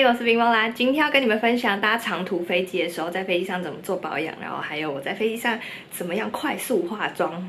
我是冰梦啦。今天要跟你们分享搭长途飞机的时候，在飞机上怎么做保养，然后还有我在飞机上怎么样快速化妆。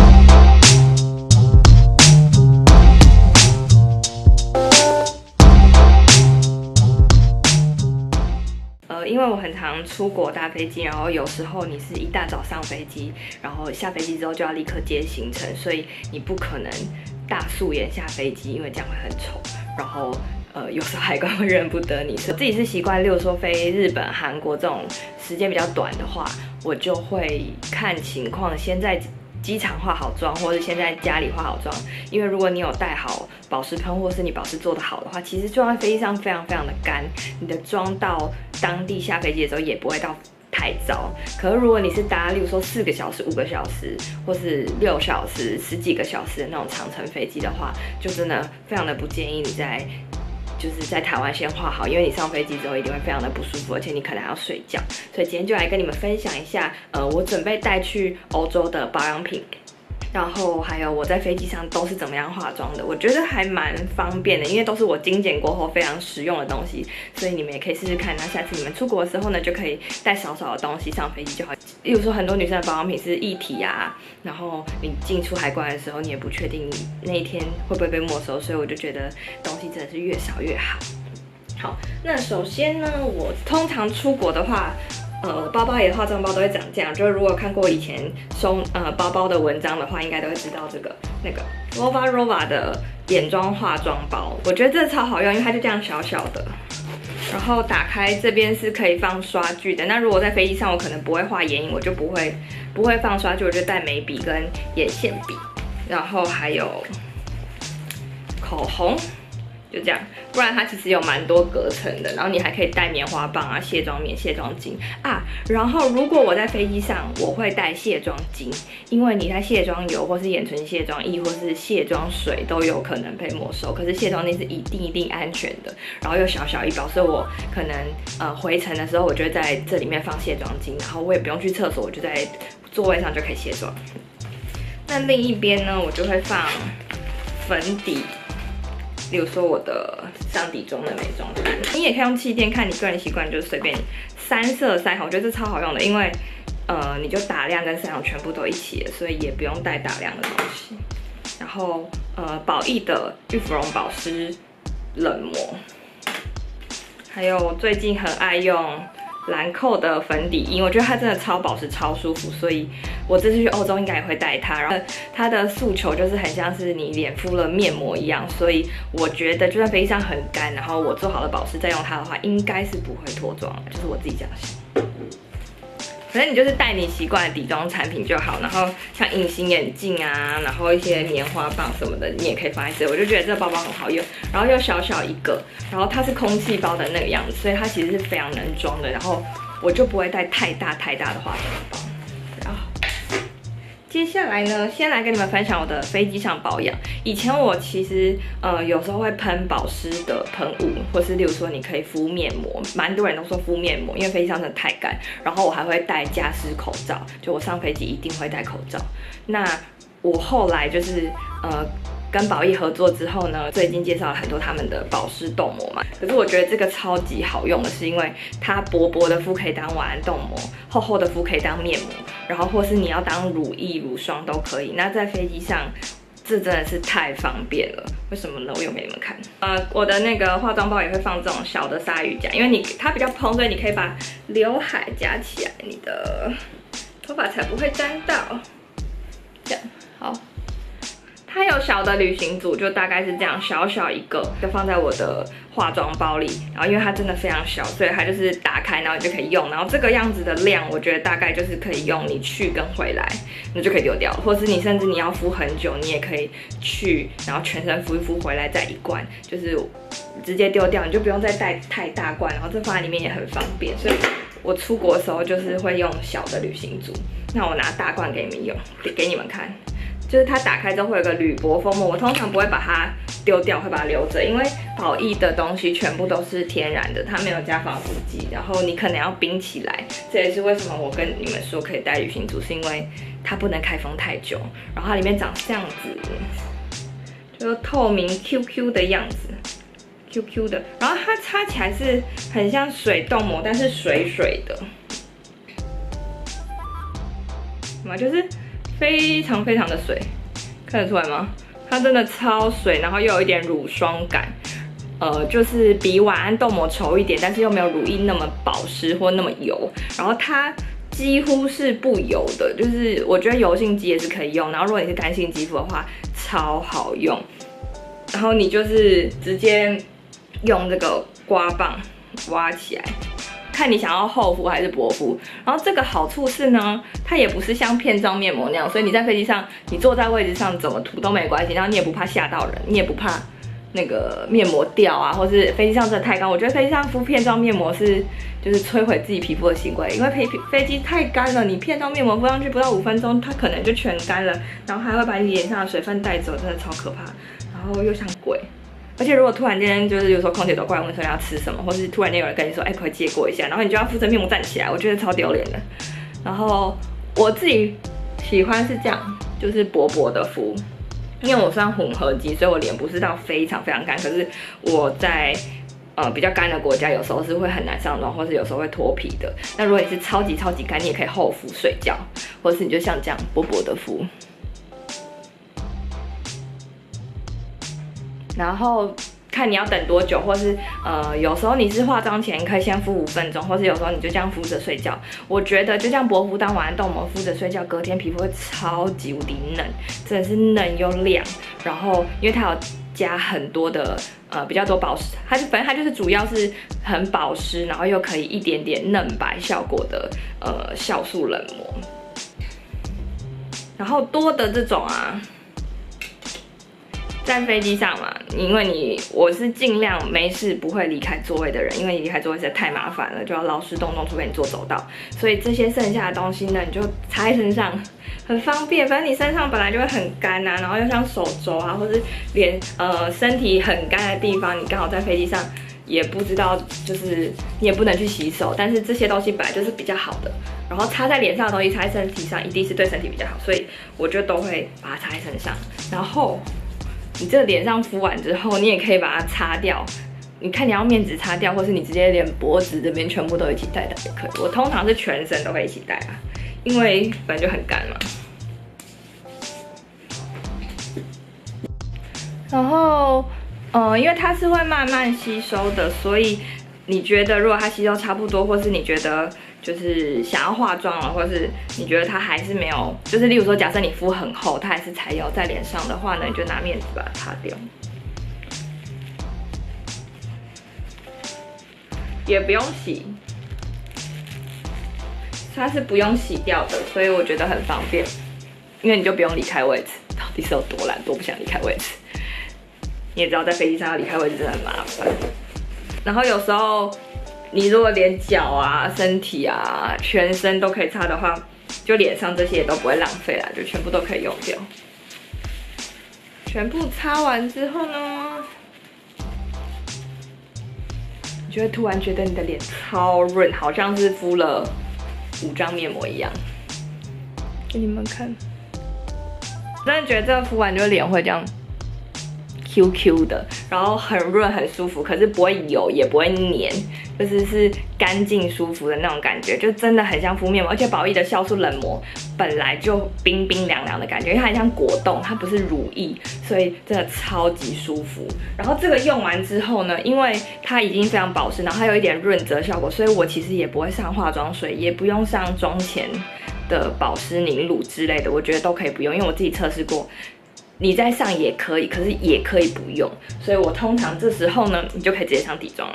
因为我很常出国搭飞机，然后有时候你是一大早上飞机，然后下飞机之后就要立刻接行程，所以你不可能大素颜下飞机，因为这样会很丑。然后有时候海关会认不得你。我自己是习惯，例如说飞日本、韩国这种时间比较短的话，我就会看情况，先在机场化好妆，或者先在家里化好妆。因为如果你有带好保湿喷，或是你保湿做得好的话，其实就在飞机上非常的干，你的妆到当地下飞机的时候也不会到太糟。可是如果你是搭，例如说4个小时、5个小时，或是6小时、10几个小时的那种长程飞机的话，就真的非常的不建议你在台湾先化好，因为你上飞机之后一定会非常的不舒服，而且你可能还要睡觉。所以今天就来跟你们分享一下，我准备带去欧洲的保养品，然后还有我在飞机上都是怎么样化妆的。我觉得还蛮方便的，因为都是我精简过后非常实用的东西，所以你们也可以试试看。那下次你们出国的时候呢，就可以带少少的东西上飞机就好。例如说，很多女生的保养品是液体啊，然后你进出海关的时候，你也不确定你那一天会不会被没收，所以我就觉得东西真的是越少越好。好，那首先呢，我通常出国的话，包包也化妆包都会长这样。就是如果看过以前收包包的文章的话，应该都会知道那个 Rova 的眼妆化妆包，我觉得这超好用，因为它就这样小小的。然后打开这边是可以放刷具的。那如果在飞机上我可能不会画眼影，我就不会放刷具，我就带眉笔跟眼线笔，然后还有口红。就这样，不然它其实有蛮多隔层的。然后你还可以带棉花棒啊、卸妆棉、卸妆巾啊。然后如果我在飞机上，我会带卸妆巾，因为你在卸妆油或是眼唇卸妆液或是卸妆水都有可能被没收，可是卸妆巾是一定安全的。然后又小小一包，所以我可能回程的时候，我就会在这里面放卸妆巾，然后我也不用去厕所，我就在座位上就可以卸妆。那另一边呢，我就会放粉底。例如说我的上底妆的美妆盘，你也可以用气垫，看你个人习惯，就是随便3色腮红，我觉得这超好用的，因为你就打亮跟腮红全部都一起了，所以也不用带打亮的东西。然后宝益的玉芙蓉保湿冷膜，还有最近很爱用兰蔻的粉底液，我觉得它真的超保湿、超舒服，所以我这次去欧洲应该也会带它。然后它的诉求就是很像是你脸敷了面膜一样，所以我觉得就算飞机上很干，然后我做好了保湿再用它的话，应该是不会脱妆的，就是我自己这样想。反正你就是带你习惯的底妆产品就好，然后像隐形眼镜啊，然后一些棉花棒什么的，你也可以放在这。我就觉得这个包包很好用，然后又小小一个，然后它是空气包的那个样子，所以它其实是非常能装的。然后我就不会带太大的化妆包。然后接下来呢，先来跟你们分享我的飞机上保养。以前我其实有时候会喷保湿的喷雾，或是例如说你可以敷面膜，蛮多人都说敷面膜，因为飞机上真的太干。然后我还会戴加湿口罩，就我上飞机一定会戴口罩。那我后来就是跟宝益合作之后呢，最近介绍了很多他们的保湿冻膜嘛。可是我觉得这个超级好用的是，因为它薄薄的敷可以当晚安冻膜，厚厚的敷可以当面膜，然后或是你要当乳液、乳霜都可以。那在飞机上，这真的是太方便了。为什么呢？我用给你们看。我的那个化妆包也会放这种小的鲨鱼夹，因为它比较蓬，所以你可以把刘海夹起来，你的头发才不会沾到。这样好。它有小的旅行组，就大概是这样，小小一个，就放在我的化妆包里。然后因为它真的非常小，所以它就是打开，然后你就可以用。然后这个样子的量，我觉得大概就是可以用你去跟回来，你就可以丢掉。或是你甚至你要敷很久，你也可以去，然后全身敷一敷，回来再一罐，就是直接丢掉，你就不用再带太大罐。然后这放在里面也很方便，所以我出国的时候就是会用小的旅行组。那我拿大罐给你们用，给你们看。就是它打开之后会有个铝箔封膜，我通常不会把它丢掉，会把它留着，因为宝益的东西全部都是天然的，它没有加防腐剂，然后你可能要冰起来，这也是为什么我跟你们说可以带旅行组，是因为它不能开封太久，然后它里面长这样子，就是透明 QQ 的样子， ，Q Q 的，然后它擦起来是很像水冻膜，但是水水的，就是非常非常的水，看得出来吗？它真的超水，然后又有一点乳霜感，就是比晚安冻膜稠一点，但是又没有乳液那么保湿或那么油，然后它几乎是不油的，就是我觉得油性肌也是可以用，然后如果你是干性肌肤的话，超好用。然后你就是直接用这个刮棒挖起来，看你想要厚敷还是薄敷。然后这个好处是呢，它也不是像片状面膜那样，所以你在飞机上你坐在位置上怎么涂都没关系，然后你也不怕吓到人，你也不怕那个面膜掉啊，或是飞机上真的太干。我觉得飞机上敷片状面膜就是摧毁自己皮肤的行为，因为飞机太干了，你片状面膜敷上去不到5分钟，它可能就全干了，然后还会把你脸上的水分带走，真的超可怕。然后又像鬼，而且如果突然间就是有时候空姐走过来问说要吃什么，或是突然间有人跟你说，可不可以借过一下，然后你就要敷着面膜站起来，我觉得超丢脸的。然后我自己喜欢是这样，就是薄薄的敷。因为我算混合肌，所以我脸不是到非常非常干，可是我在比较干的国家，有时候是会很难上妆，或是有时候会脱皮的。那如果你是超级超级干，你也可以厚敷睡觉，或是你就像这样薄薄的敷。然后看你要等多久，或是有时候你是化妆前可以先敷5分钟，或是有时候你就这样敷着睡觉。我觉得就这样薄敷当晚安冻膜敷着睡觉，隔天皮肤会超级无敌嫩，真的是嫩又亮。然后因为它有加很多的比较多保湿，反正它就是主要是很保湿，然后又可以一点点嫩白效果的酵素冷膜。然后多的这种啊。在飞机上嘛，因为我是尽量没事不会离开座位的人，因为你离开座位实在太麻烦了，就要劳师动众，除非你坐走道。所以这些剩下的东西呢，你就擦在身上，很方便。反正你身上本来就会很干啊，然后又像手肘啊，或是身体很干的地方，你刚好在飞机上也不知道，就是你也不能去洗手，但是这些东西本来就是比较好的。然后擦在脸上的东西，擦在身体上一定是对身体比较好，所以我就都会把它擦在身上，然后。你这脸上敷完之后，你也可以把它擦掉。你看你要面纸擦掉，或是你直接连脖子这边全部都一起带的也可以。我通常是全身都会一起带啊，因为本来就很干嘛。然后，因为它是会慢慢吸收的，所以你觉得如果它吸收差不多，或是你觉得就是想要化妆了，或是你觉得它还是没有，就是例如说，假设你敷很厚，它还是才有在脸上的话呢，你就拿面纸把它擦掉，也不用洗，它是不用洗掉的，所以我觉得很方便，因为你就不用离开位置。到底是有多懒，多不想离开位置？你也知道，在飞机上要离开位置真的很麻烦。然后有时候。你如果连脚啊、身体啊、全身都可以擦的话，就脸上这些也都不会浪费啦，就全部都可以用掉。全部擦完之后呢，你就会突然觉得你的脸超润，好像是敷了5张面膜一样。给你们看，真的觉得这个敷完就脸会这样。QQ 的，然后很润很舒服，可是不会油也不会黏，就是干净舒服的那种感觉，就真的很像敷面膜。而且宝益的酵素冷膜本来就冰冰凉凉的感觉，因为它很像果冻，它不是乳液，所以真的超级舒服。然后这个用完之后呢，因为它已经非常保湿，然后它有一点润泽效果，所以我其实也不会上化妆水，也不用上妆前的保湿凝乳之类的，我觉得都可以不用，因为我自己测试过。你在上也可以，可是也可以不用，所以我通常这时候呢，你就可以直接上底妆了，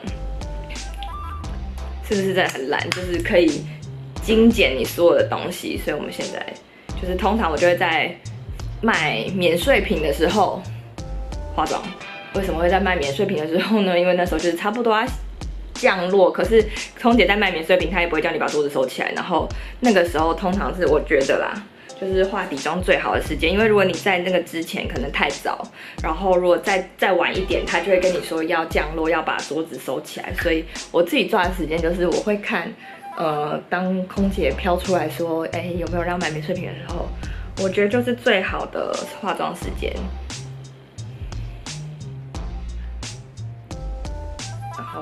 是不是真的很懒？就是可以精简你所有的东西，所以我们现在就是通常我就会在卖免税品的时候化妆。为什么会在卖免税品的时候呢？因为那时候就是差不多要降落，可是空姐在卖免税品，她也不会叫你把桌子收起来，然后那个时候通常是我觉得啦。就是化底妆最好的时间，因为如果你在那个之前可能太早，然后如果再晚一点，他就会跟你说要降落，要把桌子收起来。所以我自己抓的时间就是我会看，当空姐飘出来说，有没有人要买免税品的时候，我觉得就是最好的化妆时间。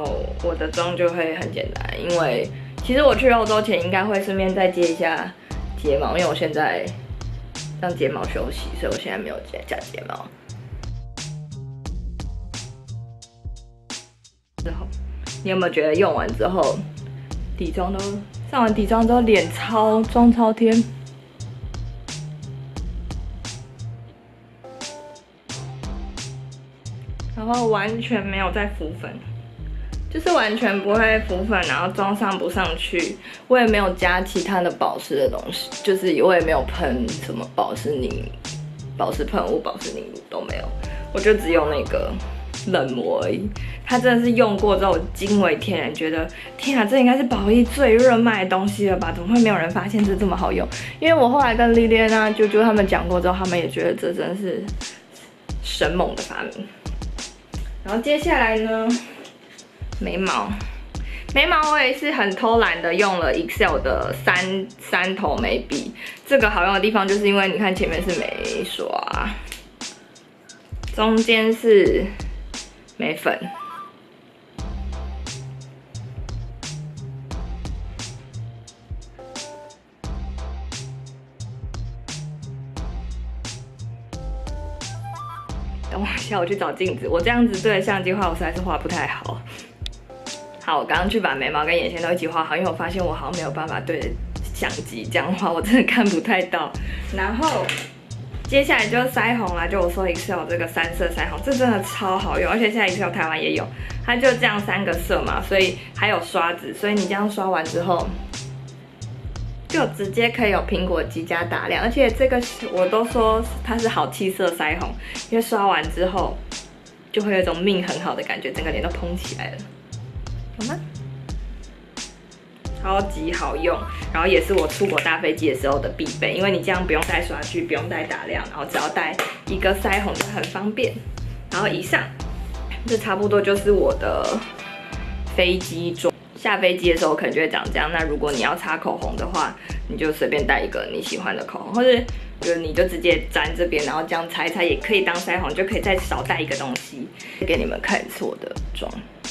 后我的妆就会很简单，因为其实我去欧洲前应该会顺便再接一下睫毛，因为我现在让睫毛休息，所以我现在没有加睫毛。之后，你有没有觉得用完之后，上完底妆之后脸妆超甜？然后完全没有再浮粉，就是完全不会浮粉，然后妆上不上去。我也没有加其他的保湿的东西，就是我也没有喷什么保湿喷雾、保湿凝露都没有，我就只用那个冷膜而已。它真的是用过之后，我惊为天人，觉得天啊，这应该是宝一最热卖的东西了吧？怎么会没有人发现这么好用？因为我后来跟莉莉安啊、啾啾他们讲过之后，他们也觉得这真的是神猛的发明。然后接下来呢，眉毛我也是很偷懒的，用了 Excel 的三头眉笔。这个好用的地方就是因为你看前面是眉刷，中间是眉粉，等我一下，我去找镜子。我这样子对着相机画，我实在是画不太好。好，我刚刚去把眉毛跟眼线都一起画好，因为我发现我好像没有办法对着相机这样画，我真的看不太到。然后接下来就是腮红啦，就我说 Excel 这个3色腮红，这真的超好用，而且现在 Excel 台湾也有，它就这样3个色嘛，所以还有刷子，所以你这样刷完之后，就直接可以有苹果肌加打亮，而且这个我都说它是好气色腮红，因为刷完之后就会有一种命很好的感觉，整个脸都蓬起来了，有吗？超级好用，然后也是我出国搭飞机的时候的必备，因为你这样不用带刷具，不用带打亮，然后只要带一个腮红就很方便。然后以上，这差不多就是我的飞机妆。下飞机的时候可能就会长这样。那如果你要擦口红的话，你就随便带一个你喜欢的口红，或者你就直接粘这边，然后这样擦一擦也可以当腮红，就可以再少带一个东西给你们看一次我的妆。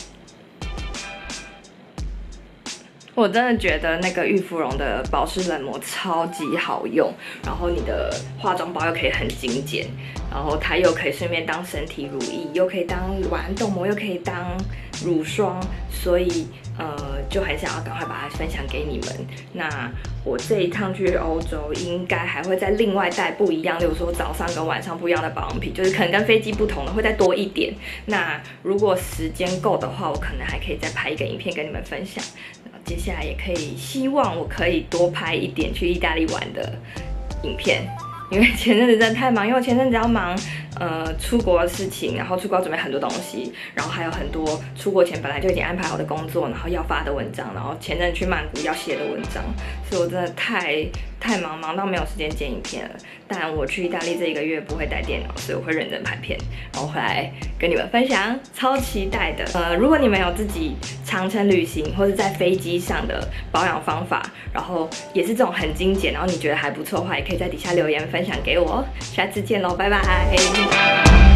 我真的觉得那个玉芙蓉的保湿冷膜超级好用，然后你的化妆包又可以很精简，然后它又可以顺便当身体乳液，又可以当晚安冻膜，又可以当乳霜，所以就很想要赶快把它分享给你们。那我这一趟去欧洲，应该还会再另外带不一样，例如说早上跟晚上不一样的保养品，就是可能跟飞机不同的，会再多一点。那如果时间够的话，我可能还可以再拍一个影片跟你们分享。接下来也可以，希望我可以多拍一点去意大利玩的影片，因为前阵子真的太忙，因为我前阵子要忙出国的事情，然后出国要准备很多东西，然后还有很多出国前本来就已经安排好的工作，然后要发的文章，然后前阵子去曼谷要写的文章，所以我真的太忙到没有时间剪影片了。但我去意大利这1个月不会带电脑，所以我会认真拍片，然后回来跟你们分享，超期待的。如果你们有自己长程旅行或者在飞机上的保养方法，然后也是这种很精简，然后你觉得还不错的话，也可以在底下留言分享给我。下次见喽，拜拜。